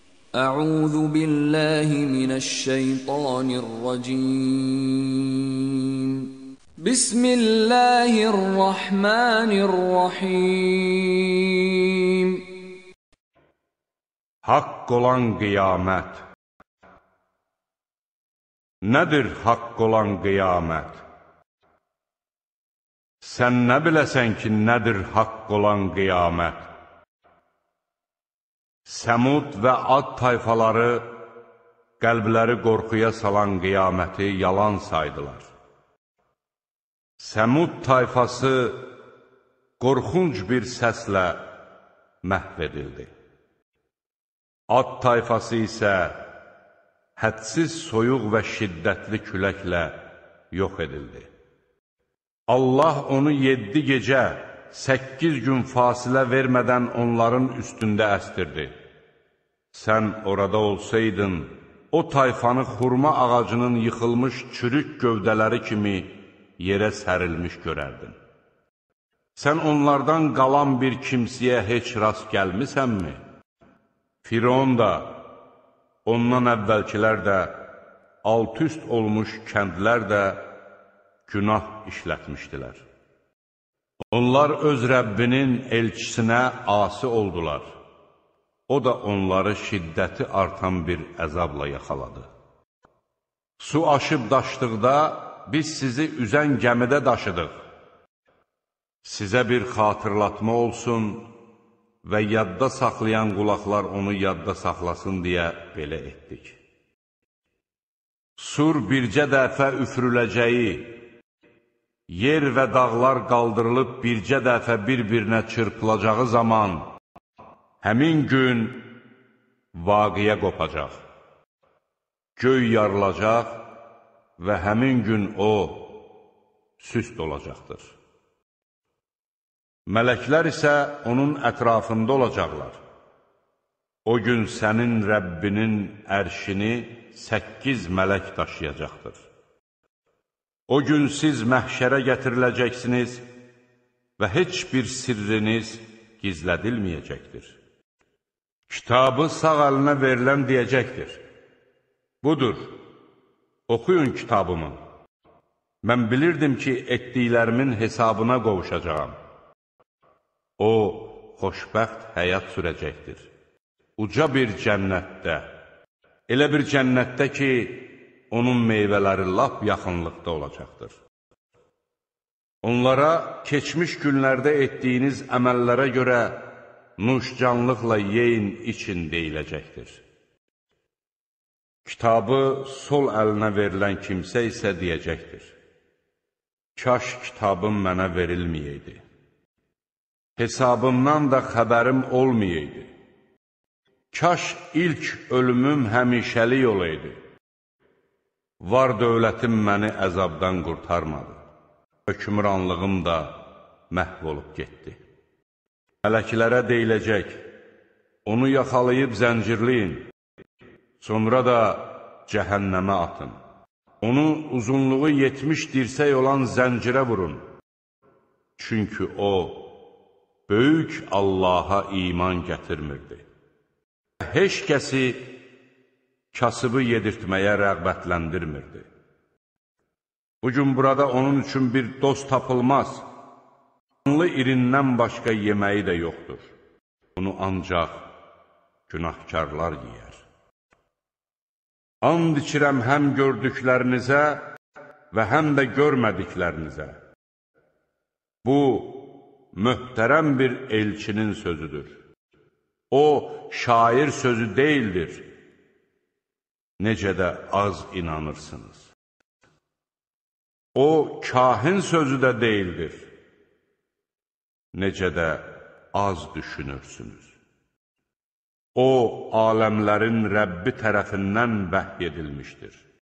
أعوذ بالله من الشيطان الرجيم بسم الله الرحمن الرحيم Haqq olan qiyamət. Nədir haqq olan qiyamət? Sən nə biləsən ki, nədir haqq olan qiyamət? Səmud və Ad tayfaları qəlbləri qorxuya salan qiyaməti yalan saydılar. Səmud tayfası qorxunc bir səslə məhv edildi. Ad tayfası isə hədsiz soyuq və şiddətli küləklə yox edildi. Allah onu 7 gecə, 8 gün fasilə vermədən onların üstündə əstirdi. Sən orada olsaydın, o tayfanı xurma ağacının yıxılmış çürük gövdələri kimi yerə sərilmiş görərdin. Sən onlardan qalan bir kimsəyə heç rast gəlmisənmi? Firon da, ondan əvvəlkilər də, alt-üst olmuş kəndlər də günah işlətmişdilər. Onlar öz Rəbbinin elçisinə asi oldular. O da onları şiddəti artan bir əzabla yaxaladı. Su aşıb daşdıqda biz sizi üzən gəmidə daşıdıq. Sizə bir xatırlatma olsun və yadda saxlayan qulaqlar onu yadda saxlasın deyə belə etdik. Sur bircə dəfə üfürüləcəyi, yer və dağlar qaldırılıb bircə dəfə bir-birinə çırpılacağı zaman, həmin gün vaqiyə qopacaq. Göy yarılacaq və həmin gün o süst olacaqdır. Mələklər isə onun ətrafında olacaqlar. O gün sənin Rəbbinin ərşini 8 mələk daşıyacaqdır. O gün siz məhşərə gətiriləcəksiniz və heç bir sirriniz gizlədilməyəcəkdir. Kitabı sağ əlinə verilən deyəcəkdir. Budur, oxuyun kitabımı. Mən bilirdim ki, etdiklərimin hesabına qovuşacağam. O, xoşbəxt həyat sürəcəkdir. Uca bir cənnətdə, elə bir cənnətdə ki, onun meyvələri lap yaxınlıqda olacaqdır. Onlara keçmiş günlərdə etdiyiniz əməllərə görə nuşcanlıqla yeyin, için deyiləcəkdir. Kitabı sol əlinə verilən kimsə isə deyəcəkdir. Kaş kitabım mənə verilməyəydi. Hesabımdan da xəbərim olmayaydı. Kaş ilk ölümüm həmişəlik olaydı. Var dövlətim məni əzabdan qurtarmadı. Hökmranlığım da məhv olub getdi. Mələklərə deyiləcək, onu yaxalayıb zəncirləyin, sonra da cəhənnəmə atın. Onu uzunluğu 70 dirsək olan zəncirə vurun. Çünki o, böyük Allaha iman gətirmirdi. Heç kəsi kasıbı yedirtməyə rəğbətləndirmirdi. Bugün burada onun üçün bir dost tapılmaz. Canlı irindən başqa yeməyi də yoxdur. Bunu ancaq günahkarlar yeyər. And içirəm həm gördüklərinizə və həm də görmədiklərinizə. Bu, möhtərəm bir elçinin sözüdür. O, şair sözü deyildir. Necə də az inanırsınız. O, kahin sözü də deyildir. Necə də az düşünürsünüz. O, aləmlərin Rəbbi tərəfindən vəhy edilmişdir.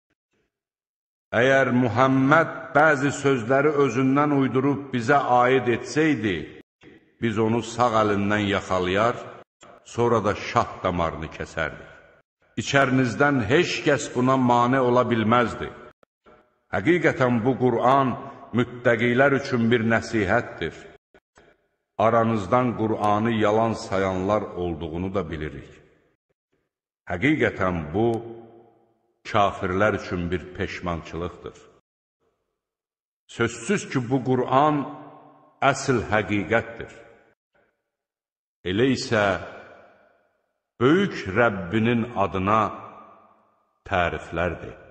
Əgər Muhammed bəzi sözləri özündən uydurub bizə aid etsəydi, biz onu sağ əlindən yaxalayar, sonra da şah damarını kəsərdik. İçərinizdən heç kəs buna mane ola bilməzdi. Həqiqətən bu Qur'an müttəqilər üçün bir nəsihətdir. Aranızdan Qur'anı yalan sayanlar olduğunu da bilirik. Həqiqətən bu, kafirlər üçün bir peşmançılıqdır. Sözsüz ki, bu Qur'an əsl həqiqətdir. Elə isə böyük Rəbbinin adına təriflərdir.